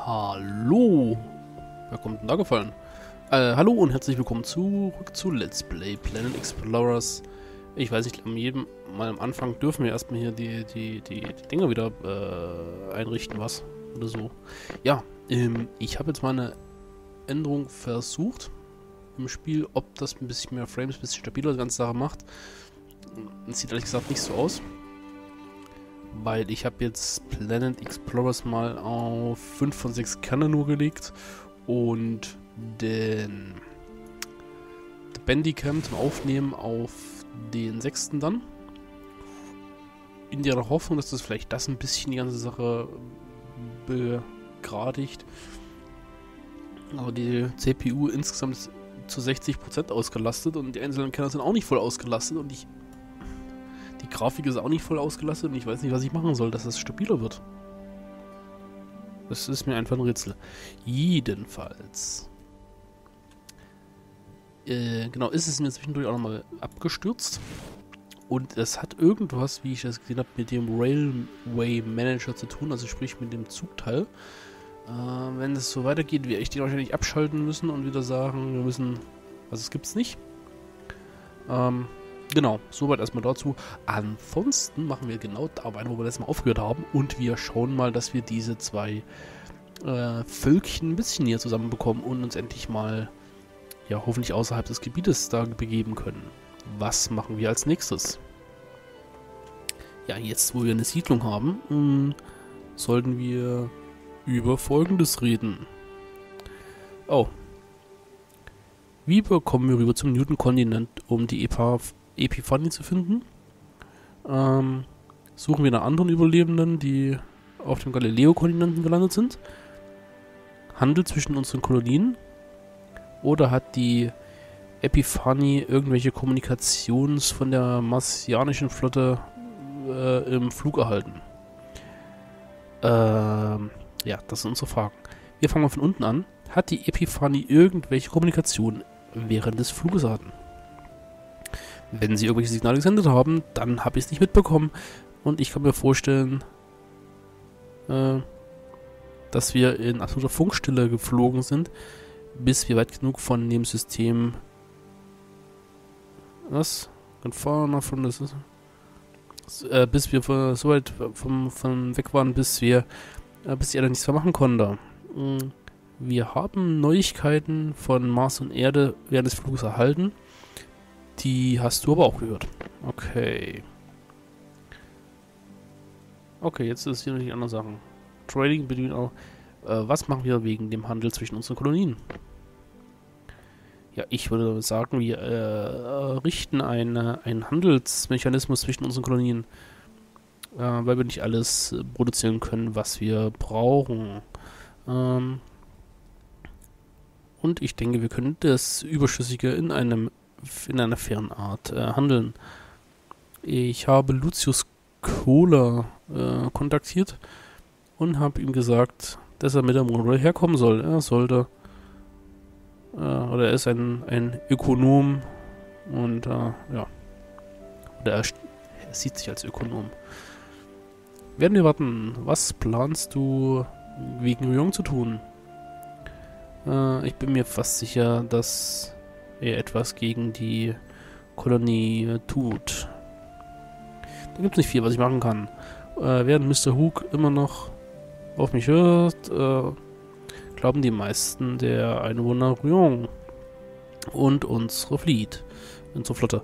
Hallo! Wer kommt denn da gefallen? Hallo und herzlich willkommen zurück zu Let's Play Planet Explorers. Ich weiß nicht, am Anfang dürfen wir erstmal hier die Dinger wieder einrichten, was? Oder so. Ja, ich habe jetzt mal eine Änderung versucht im Spiel, ob das ein bisschen mehr Frames, ein bisschen stabiler die ganze Sache macht. Es sieht ehrlich gesagt nicht so aus. Weil ich habe jetzt Planet Explorers mal auf 5 von 6 Kernen nur gelegt und den Bandicam zum Aufnehmen auf den 6. dann. In der Hoffnung, dass das vielleicht ein bisschen die ganze Sache begradigt. Aber die CPU insgesamt ist zu 60% ausgelastet und die einzelnen Kerner sind auch nicht voll ausgelastet und die Grafik ist auch nicht voll ausgelastet und ich weiß nicht, was ich machen soll, dass es stabiler wird. Das ist mir einfach ein Rätsel. Jedenfalls. Genau, ist es mir zwischendurch auch nochmal abgestürzt. Und es hat irgendwas, wie ich das gesehen habe, mit dem Railway Manager zu tun, also sprich mit dem Zugteil. Wenn es so weitergeht, werde ich den wahrscheinlich abschalten müssen und wieder sagen, wir müssen... Also es gibt's nicht. Genau, soweit erstmal dazu. Ansonsten machen wir genau da weiter, wo wir letztes Mal aufgehört haben. Und wir schauen mal, dass wir diese zwei Völkchen ein bisschen hier zusammenbekommen und uns endlich mal, ja, hoffentlich außerhalb des Gebietes da begeben können. Was machen wir als nächstes? Ja, jetzt, wo wir eine Siedlung haben, sollten wir über Folgendes reden. Oh. Wie bekommen wir rüber zum Newton-Kontinent, um die Epiphanie zu finden? Suchen wir nach anderen Überlebenden, die auf dem Galileo-Kontinenten gelandet sind? Handel zwischen unseren Kolonien? Oder hat die Epiphanie irgendwelche Kommunikations von der marsianischen Flotte im Flug erhalten? Ja, das sind unsere Fragen. Wir fangen mal von unten an. Hat die Epiphanie irgendwelche Kommunikation während des Fluges erhalten? Wenn sie irgendwelche Signale gesendet haben, dann habe ich es nicht mitbekommen. Und ich kann mir vorstellen, dass wir in absoluter Funkstille geflogen sind, bis wir weit genug von dem System... Was? Bis wir so weit von weg waren, bis die Erde nichts mehr machen konnte. Wir haben Neuigkeiten von Mars und Erde während des Fluges erhalten. Die hast du aber auch gehört. Okay. Okay, jetzt ist hier noch die anderen Sachen. Trading between auch. Was machen wir wegen dem Handel zwischen unseren Kolonien? Ja, ich würde sagen, wir richten einen Handelsmechanismus zwischen unseren Kolonien, weil wir nicht alles produzieren können, was wir brauchen. Und ich denke, wir können das Überschüssige in einer fairen Art handeln. Ich habe Lucius Kohler kontaktiert und habe ihm gesagt, dass er mit der Monorail herkommen soll. Er sollte, oder er ist ein Ökonom und ja, oder er sieht sich als Ökonom. Werden wir warten. Was planst du wegen Ryong zu tun? Ich bin mir fast sicher, dass er etwas gegen die Kolonie tut. Da gibt es nicht viel, was ich machen kann. Während Mr. Hook immer noch auf mich hört, glauben die meisten der Einwohner Ryong und unsere Flotte.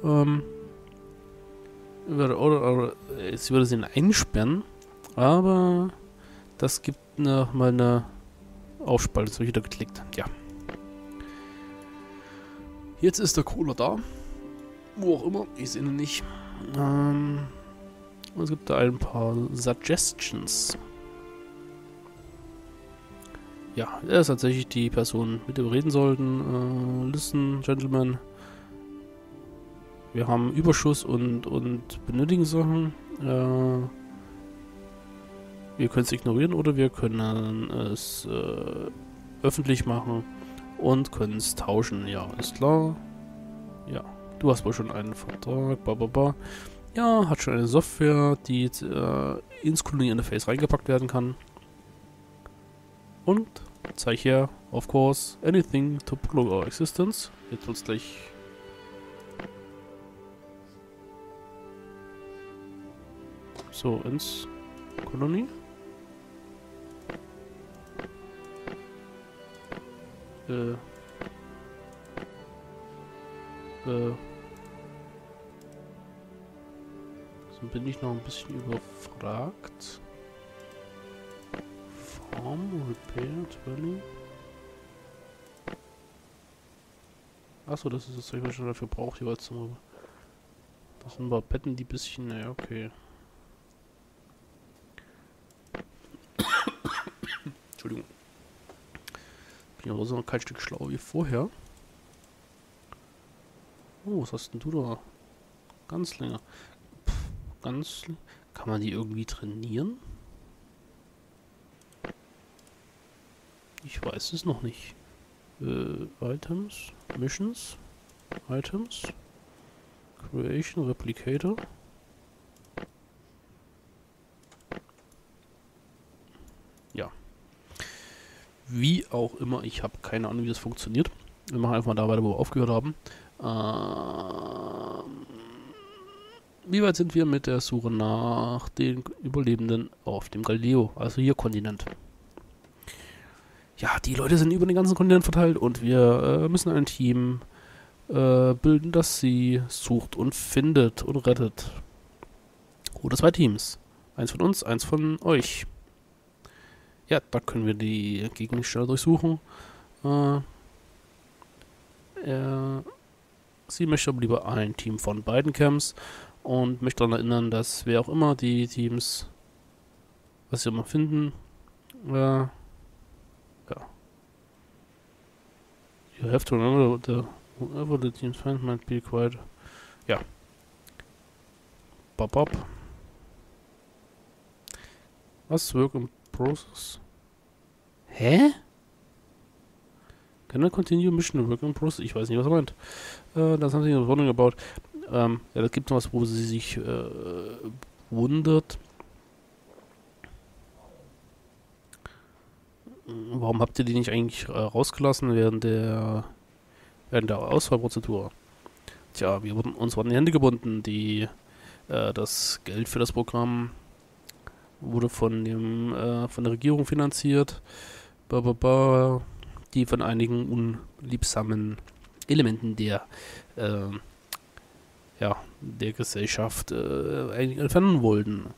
Sie würde sie einsperren, aber das gibt noch mal eine Aufspaltung. Das habe ich wieder geklickt. Ja. Jetzt ist der Cola da. Wo auch immer. Ich sehe ihn nicht. Es gibt da ein paar Suggestions. Ja, er ist tatsächlich die Person, mit der wir reden sollten. Listen, Gentlemen. Wir haben Überschuss und benötigen Sachen. Wir können es ignorieren oder wir können es öffentlich machen und können es tauschen. Ja, ist klar. Ja, du hast wohl schon einen Vertrag. Ja, hat schon eine Software, die ins Kolonie-Interface reingepackt werden kann. Und zeige hier, of course, anything to prolong our existence. Jetzt wird's gleich. So, ins Kolonie. So bin ich noch ein bisschen überfragt. Farm, Repair, Dwelling. Achso, das ist das Zeug, was ich schon dafür brauche, jeweils zum. Das sind aber Betten, die bisschen. Naja, okay. Entschuldigung. Bin aber so noch kein Stück schlauer wie vorher. Oh, was hast denn du da? Ganz länger. Ganz. Kann man die irgendwie trainieren? Ich weiß es noch nicht. Items, Missions, Items, Creation, Replicator. Ja. Wie auch immer, ich habe keine Ahnung, wie das funktioniert. Wir machen einfach mal da weiter, wo wir aufgehört haben. Wie weit sind wir mit der Suche nach den Überlebenden auf dem Galileo, also hier Kontinent? Ja, die Leute sind über den ganzen Kontinent verteilt und wir müssen ein Team bilden, das sie sucht und findet und rettet. Oder 2 Teams. Eins von uns, eins von euch. Ja, da können wir die Gegenstände durchsuchen. Sie möchte aber lieber ein Team von beiden Camps und möchte daran erinnern, dass wer auch immer die Teams, was sie immer finden, ja. You have to remember whoever the teams find might be quite. Ja. Bob. Was? Work in process? Hä? Can I continue mission work in process? Ich weiß nicht, was er meint. Das haben sie in Warning gebaut. Ja, da gibt es noch was, wo sie sich wundert. Warum habt ihr die nicht eigentlich rausgelassen während der Auswahlprozedur? Tja, uns wurden die Hände gebunden. Das Geld für das Programm wurde von der Regierung finanziert. Die von einigen unliebsamen Elementen der Gesellschaft eigentlich entfernen wollten.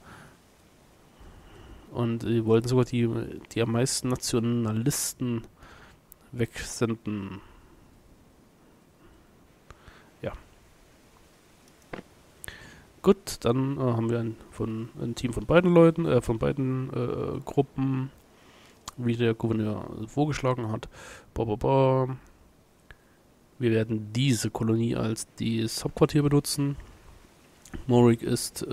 Und sie wollten sogar die am meisten Nationalisten wegsenden. Ja. Gut, dann haben wir ein Team von beiden Leuten, von beiden Gruppen, wie der Gouverneur vorgeschlagen hat. Wir werden diese Kolonie als das Hauptquartier benutzen. Morik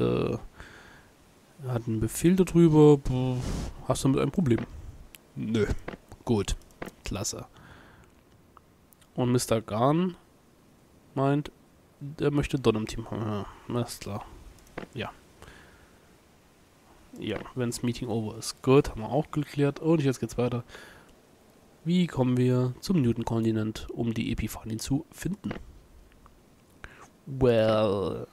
hat einen Befehl darüber. Hast du damit ein Problem? Nö. Gut. Klasse. Und Mr. Garn meint, der möchte Don im Team haben. Ja, ist klar. Ja. Ja, wenn das Meeting over ist. Gut, haben wir auch geklärt. Und jetzt geht's weiter. Wie kommen wir zum Newton-Kontinent, um die Epiphanien zu finden? Well.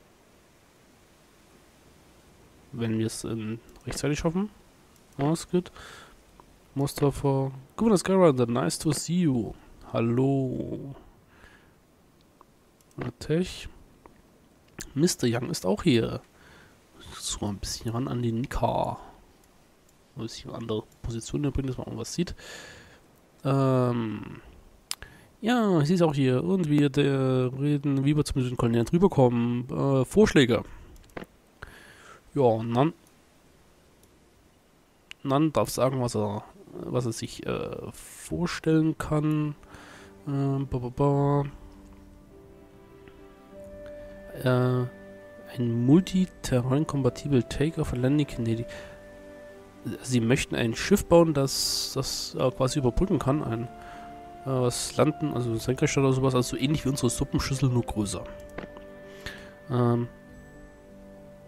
Wenn wir es rechtzeitig schaffen. Alles gut. Mustafa. Governor Skyrider, nice to see you. Hallo. Tech. Mr. Young ist auch hier. So ein bisschen ran an den Nika. Ein bisschen andere Position bringen, dass man irgendwas sieht. Ja, sie ist auch hier. Und wir reden, wie wir zum Kontinent rüberkommen. Vorschläge. Ja, Nan darf sagen, was er sich vorstellen kann. Ein multi-terrain-compatible Take-off Landing Canadian. Sie möchten ein Schiff bauen, das quasi überbrücken kann. Was landen, also Senkrecht oder sowas, also so ähnlich wie unsere Suppenschüssel, nur größer.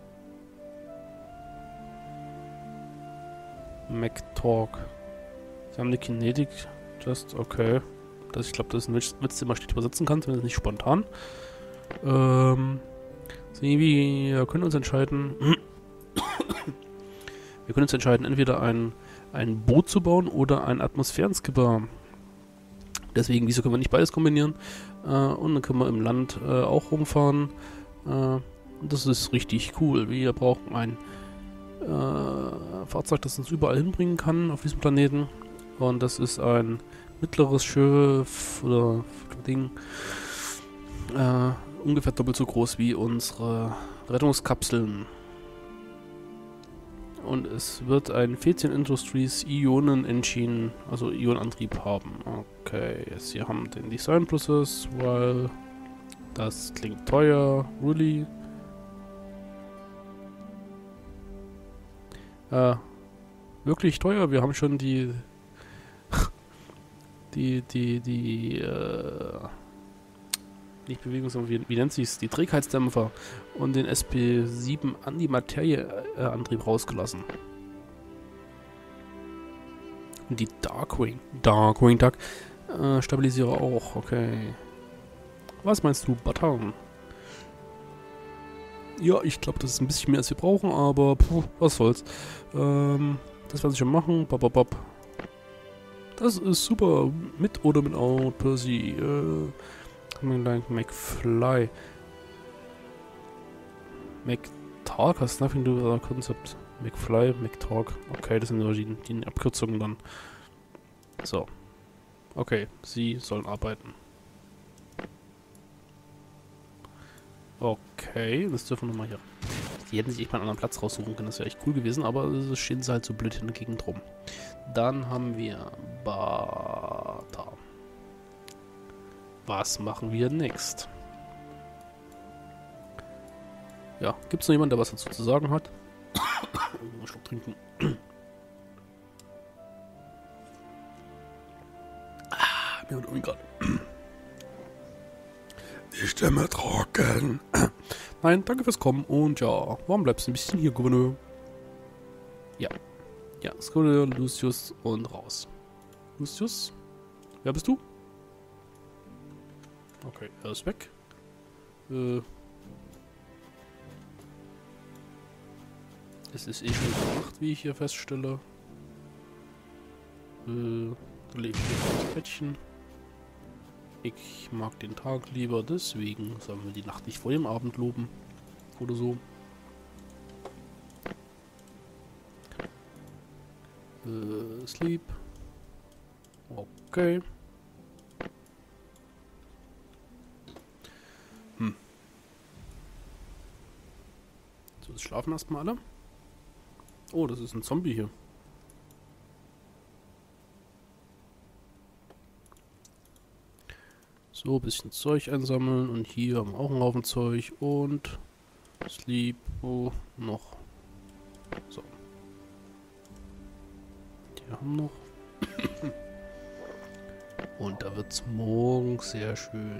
MacTalk. Sie haben eine Kinetic, just okay. Ich glaube, das ist ein Witz, den man schlecht übersetzen kann, zumindest nicht spontan. Wir können uns entscheiden. Wir können uns entscheiden, entweder ein Boot zu bauen oder ein Atmosphärenskipper. Deswegen, wieso können wir nicht beides kombinieren? Und dann können wir im Land auch rumfahren. Das ist richtig cool. Wir brauchen ein Fahrzeug, das uns überall hinbringen kann auf diesem Planeten. Und das ist ein mittleres Schiff oder Ding. Ungefähr doppelt so groß wie unsere Rettungskapseln. Und es wird ein Phaeton Industries Ionen-Engine, also Ionenantrieb haben. Okay, Sie haben den Design-Prozess, weil das klingt teuer. Really? Wirklich teuer. Wir haben schon die nicht Bewegungsdämpfer, wie nennt sich's? Die Trägheitsdämpfer und den SP7 Antimaterie-Antrieb rausgelassen. Und die Darkwing Duck Stabilisierer auch, okay. Was meinst du, Button? Ja, ich glaube, das ist ein bisschen mehr, als wir brauchen, aber was soll's. Das werden sie schon machen. Bop. Das ist super. Mit oder mit Out, Percy. McFly. McTalk has nothing to do with our concept. McFly, McTalk. Okay, das sind nur die Abkürzungen dann. So. Okay, sie sollen arbeiten. Okay, das dürfen wir mal hier. Die hätten sich echt mal einen anderen Platz raussuchen können, das wäre echt cool gewesen, aber es stehen sie halt so blöd in der Gegend rum. Dann haben wir Bata. Was machen wir next? Ja, gibt es noch jemanden, der was dazu zu sagen hat? Mal Schluck trinken. Mir wird irgendwie gerade die Stimme trocken. Nein, danke fürs Kommen und ja, warum bleibst du ein bisschen hier, Gouverneur? Ja. Ja, Gouverneur, Lucius und raus. Lucius? Wer bist du? Okay, er ist weg. Es ist eh schon gemacht, wie ich hier feststelle. Dann lege ich hier das Bettchen. Ich mag den Tag lieber, deswegen sollen wir die Nacht nicht vor dem Abend loben. Oder so. Sleep. Okay. So, jetzt schlafen erstmal alle. Oh, das ist ein Zombie hier. So, ein bisschen Zeug einsammeln und hier haben wir auch einen Haufen Zeug und Sleep, noch. So. Die haben noch. Und da wird's morgen sehr schön.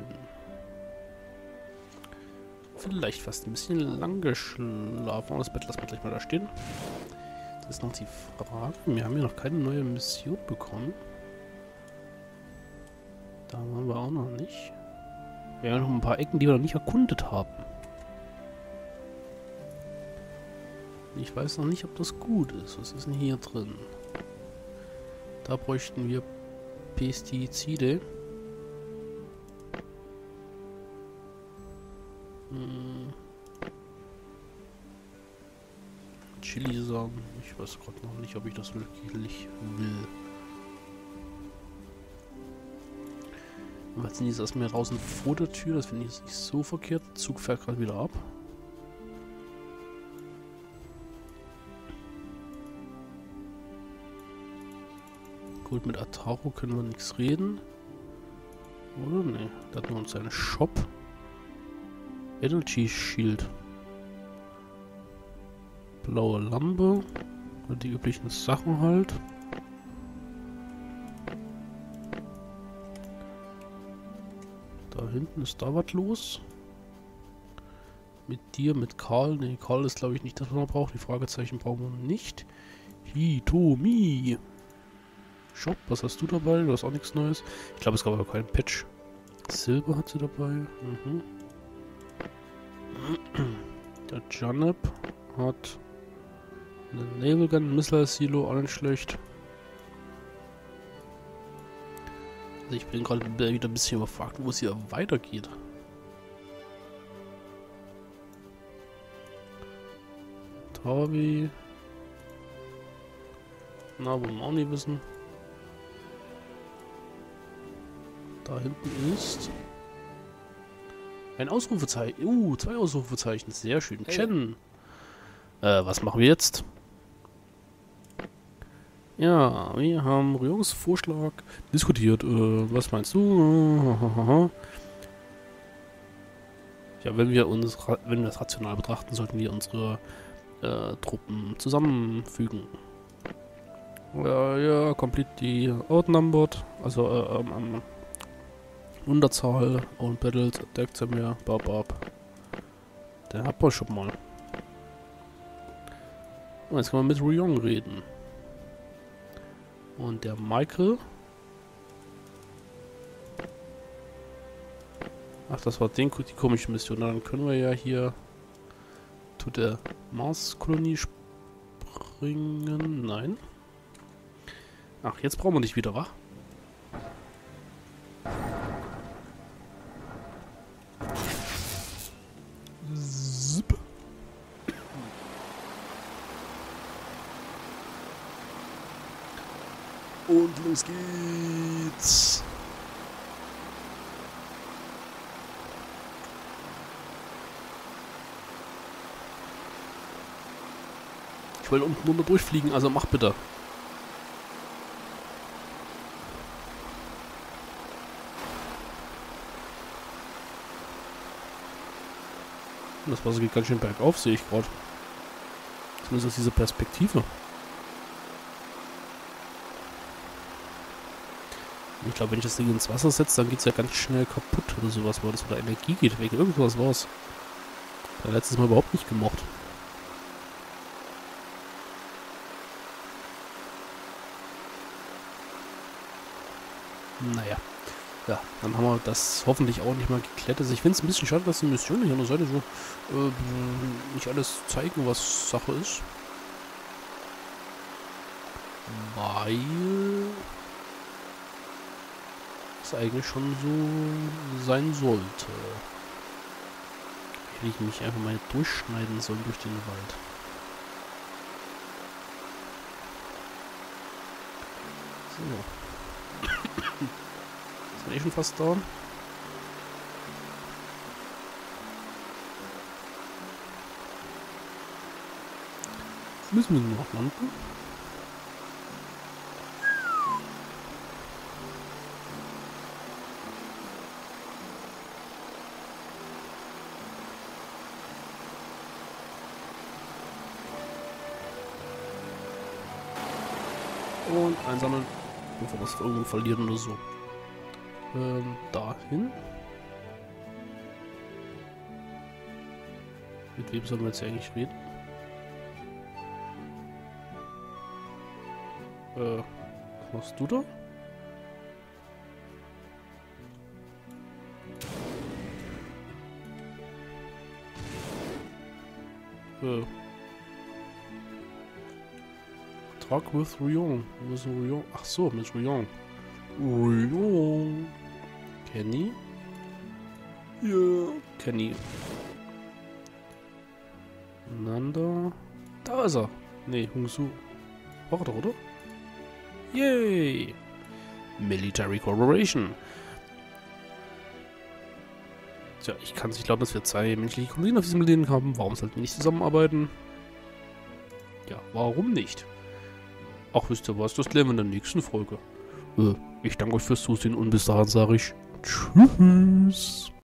Vielleicht fast ein bisschen lang geschlafen. Oh, das Bett lassen wir gleich mal da stehen. Das ist noch die Frage. Wir haben ja noch keine neue Mission bekommen. Da waren wir auch noch nicht. Wir haben noch ein paar Ecken, die wir noch nicht erkundet haben. Ich weiß noch nicht, ob das gut ist. Was ist denn hier drin? Da bräuchten wir Pestizide. Chili-Samen. Ich weiß gerade noch nicht, ob ich das wirklich will. Und jetzt sind die erstmal draußen vor der Tür. Das finde ich jetzt nicht so verkehrt. Der Zug fährt gerade wieder ab. Gut, mit Ataru können wir nichts reden. Oder? Ne, da hat man uns einen Shop. Energy Shield. Blaue Lampe. Und die üblichen Sachen halt. Da hinten ist da was los. Mit dir, mit Karl. Ne, Karl ist glaube ich nicht das, was man braucht. Die Fragezeichen brauchen wir nicht. Hitomi. Shop, was hast du dabei? Du hast auch nichts Neues. Ich glaube, es gab aber keinen Patch. Silber hat sie dabei. Mhm. Der Janeb hat eine Naval Gun, Missile Silo, auch nicht schlecht. Also ich bin gerade wieder ein bisschen überfragt, wo es hier weitergeht. Tavi. Na, wollen wir auch nicht wissen. Da hinten ist ein Ausrufezeichen. 2 Ausrufezeichen. Sehr schön. Hey. Chen. Was machen wir jetzt? Ja, wir haben Ryongs Vorschlag diskutiert. Was meinst du? Ja, wenn wir das rational betrachten, sollten wir unsere Truppen zusammenfügen. Ja, completely outnumbered. Also, Unterzahl, Own Battles, Attacked haben wir, Bab. Den hat man schon mal. Und jetzt kann man mit Ryong reden. Und der Michael. Ach, das war die komische Mission. Na, dann können wir ja hier zu der Mars-Kolonie springen. Nein. Ach, jetzt brauchen wir nicht wieder, wa? Zip. Und los geht's. Ich will unten runter durchfliegen, also mach bitte. Das Wasser geht ganz schön bergauf, sehe ich gerade. Zumindest aus dieser Perspektive. Ich glaube, wenn ich das Ding ins Wasser setze, dann geht es ja ganz schnell kaputt oder sowas, weil das oder Energie geht weg. Irgendwas war's. Das letztes Mal überhaupt nicht gemocht. Naja. Ja, dann haben wir das hoffentlich auch nicht mal geklärt. Also ich finde es ein bisschen schade, dass die Missionen hier an der Seite so nicht alles zeigen, was Sache ist. Weil es eigentlich schon so sein sollte. Hätte ich mich einfach mal durchschneiden sollen durch den Wald. So. Sind wir schon fast da? Müssen wir nur noch landen? Und einsammeln, bevor wir es irgendwo verlieren oder so. Dahin. Mit wem sollen wir jetzt eigentlich reden? Was machst du da? Talk with Ryong. Wo ist denn Ryong? Ach so, mit Ryong. Ryong. Kenny? Ja, Kenny. Nanda. Da ist er. Nee, Hungsu. War er doch, oder? Yay! Military Corporation. Tja, ich kann es nicht glauben, dass wir 2 menschliche Kolonien auf diesem Planeten haben. Warum sollten wir nicht zusammenarbeiten? Ja, warum nicht? Ach, wisst ihr was? Das klären wir in der nächsten Folge. Ich danke euch fürs Zusehen und bis dahin sage ich Tschüss.